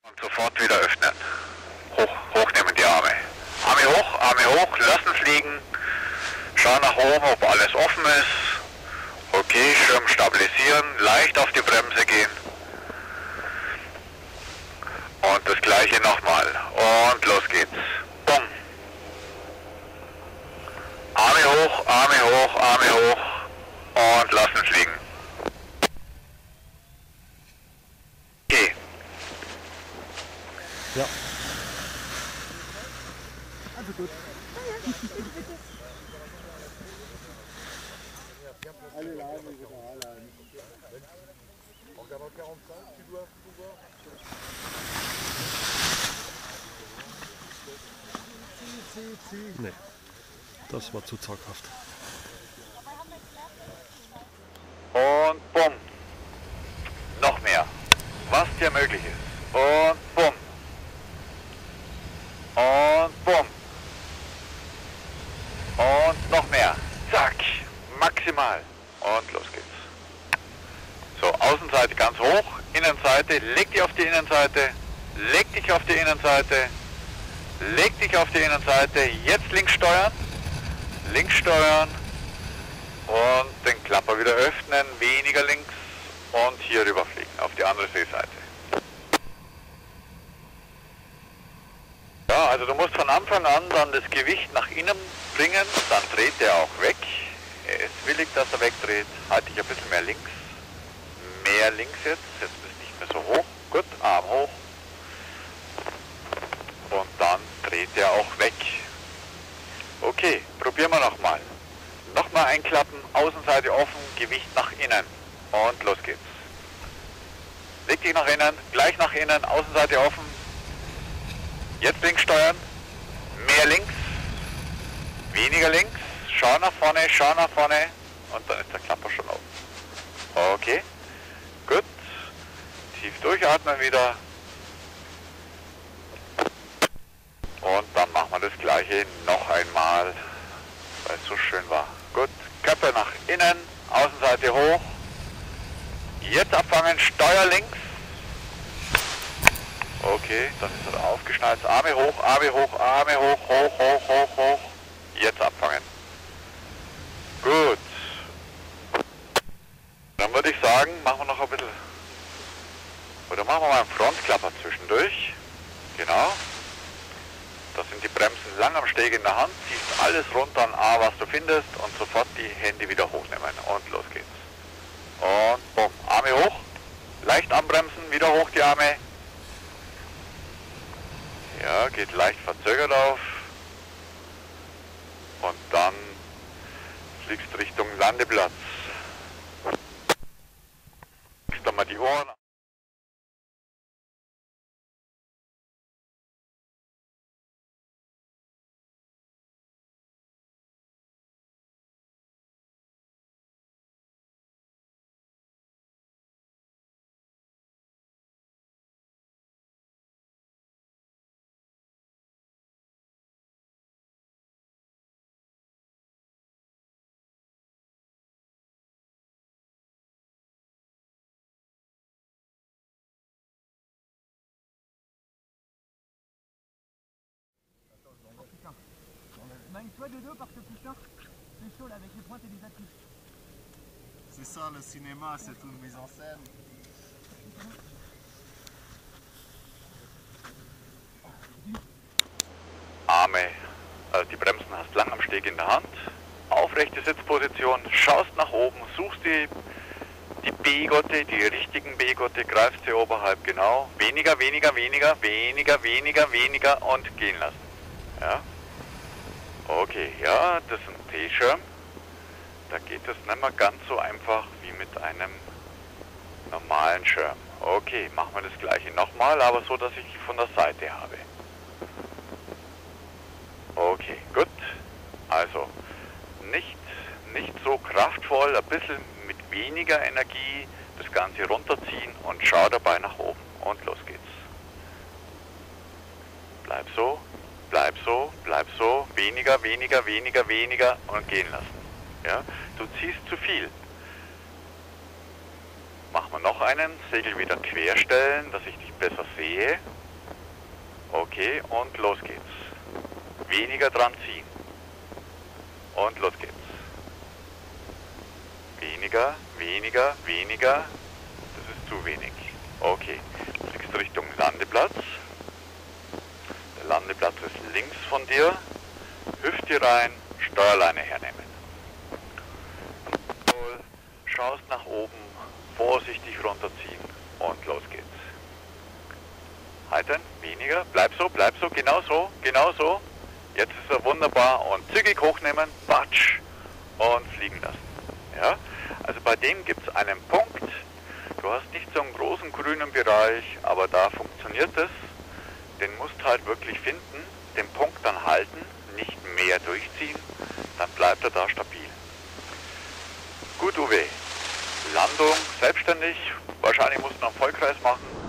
Und sofort wieder öffnen. Hochnehmen die Arme. Arme hoch, lassen fliegen. Schauen nach oben, ob alles offen ist. Okay, Schirm stabilisieren, leicht auf die Bremse gehen. Und das gleiche nochmal. Und los geht's. Bumm. Arme hoch, Arme hoch, Arme hoch. Und lassen fliegen. Okay. Ja. Also gut. Allez là, mais je verrai là. En regardant 45, tu dois pouvoir. Nee, das war zu zaghaft. Und bumm. Noch mehr. Was dir möglich ist. Und bumm. Und bumm. Und noch mehr. Zack. Maximal. Und los geht's. So, Außenseite ganz hoch. Innenseite. Leg dich auf die Innenseite. Leg dich auf die Innenseite. Leg dich auf die Innenseite. Jetzt links steuern. Links steuern. Und den Klapper wieder öffnen. Weniger links. Und hier rüber fliegen. Auf die andere Seeseite. Ja, also du musst von Anfang an dann das Gewicht nach innen bringen, dann dreht der auch weg. Er ist willig, dass er wegdreht. Halte dich ein bisschen mehr links. Mehr links jetzt. Jetzt ist nicht mehr so hoch. Gut, Arm hoch. Und dann dreht er auch weg. Okay, probieren wir nochmal. Nochmal einklappen, Außenseite offen, Gewicht nach innen. Und los geht's. Leg dich nach innen, gleich nach innen, Außenseite offen. Jetzt links steuern, mehr links, weniger links, schau nach vorne und dann ist der Klapper schon oben. Okay, gut, tief durchatmen wieder und dann machen wir das gleiche noch einmal, weil es so schön war. Gut, Köpfe nach innen, Außenseite hoch, jetzt abfangen, Steuer links. Okay, dann ist er aufgeschnallt. Arme hoch, hoch. Jetzt abfangen. Gut. Dann würde ich sagen, machen wir noch ein bisschen, oder machen wir mal einen Frontklapper zwischendurch. Genau. Da sind die Bremsen lang am Steg in der Hand. Ziehst alles runter an A, was du findest und sofort die Hände wieder hochnehmen. Und los geht's. Und bumm. Arme hoch. Leicht anbremsen, wieder hoch die Arme. Ja, geht leicht verzögert auf und dann fliegst du Richtung Landeplatz. Kriegst dann mal die Ohren. Toi de dos parce que putain, c'est chaud là avec les pointes et les affiches. C'est ça le cinéma, c'est une mise en scène. Arme, also die Bremsen hast lang am Steg in der Hand. Aufrechte Sitzposition, schaust nach oben, suchst die B-Gotte, die richtigen B-Gotte, greifst sie oberhalb, genau. Weniger und gehen lassen. Ja. Okay, ja, das ist ein T-Schirm. Da geht es nicht mehr ganz so einfach wie mit einem normalen Schirm. Okay, machen wir das gleiche nochmal, aber so, dass ich die von der Seite habe. Okay, gut. Also, nicht so kraftvoll, ein bisschen mit weniger Energie das Ganze runterziehen und schau dabei nach oben. Und los geht's. Bleib so. Weniger und gehen lassen. Ja? Du ziehst zu viel. Machen wir noch einen. Segel wieder quer stellen, dass ich dich besser sehe. Okay, und los geht's. Weniger dran ziehen. Und los geht's. Weniger, weniger, weniger. Das ist zu wenig. Okay, fliegst Richtung Landeplatz. Der Landeplatz ist links von dir. Hüfte rein, Steuerleine hernehmen. Schaust nach oben, vorsichtig runterziehen und los geht's. Halten, weniger, bleib so, genau so, genau so. Jetzt ist er wunderbar und zügig hochnehmen, batsch und fliegen lassen. Ja? Also bei dem gibt es einen Punkt, du hast nicht so einen großen grünen Bereich, aber da funktioniert es. Den musst halt wirklich finden, den Punkt dann halten, nicht mehr durchziehen, dann bleibt er da stabil. Gut, Uwe. Landung selbstständig, wahrscheinlich musst du noch einen Vollkreis machen.